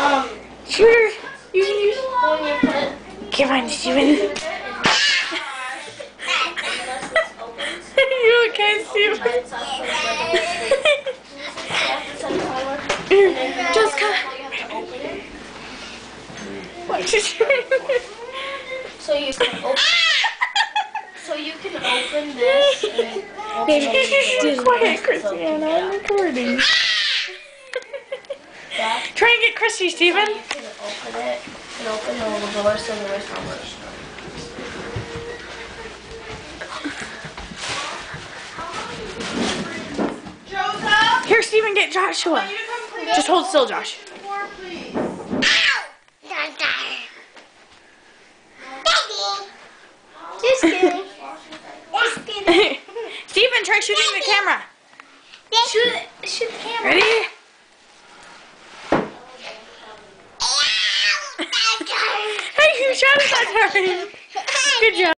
Sure. You can use it. Get mine, Steven. You okay, Steven? Jessica. What did you do? So you can open. So you can open this and open Just quiet, Christiana. I'm recording. Try and get Christy, Steven. So you can open it and open the little door so there's no much. Joseph! Here, Steven, get Joshua. Just hold still, Josh. Just kidding. Just kidding. Steven, try shooting the camera. Shoot the camera. Ready? Hey, you shot it that time. Good job.